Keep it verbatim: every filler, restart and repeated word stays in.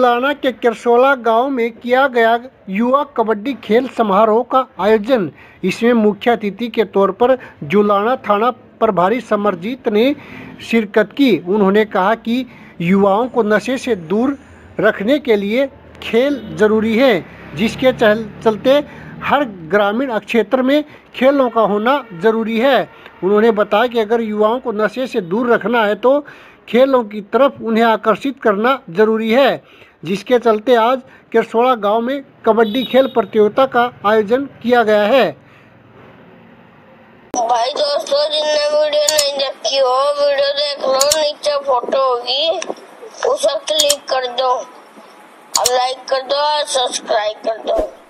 जुलाना के किरसोला गांव में किया गया युवा कबड्डी खेल समारोह का आयोजन। इसमें मुख्य अतिथि के तौर पर जुलाना थाना प्रभारी समरजीत ने शिरकत की। उन्होंने कहा कि युवाओं को नशे से दूर रखने के लिए खेल जरूरी है, जिसके चलते हर ग्रामीण क्षेत्र में खेलों का होना जरूरी है। उन्होंने बताया कि अगर युवाओं को नशे से दूर रखना है तो खेलों की तरफ उन्हें आकर्षित करना जरूरी है, जिसके चलते आज किरसोला गांव में कबड्डी खेल प्रतियोगिता का आयोजन किया गया है। भाई दोस्तों, जिनने वीडियो नहीं देखी हो, वीडियो देख लो, नीचे फोटो होगी, उसे क्लिक कर दो और लाइक कर दो और सब्सक्राइब कर दो।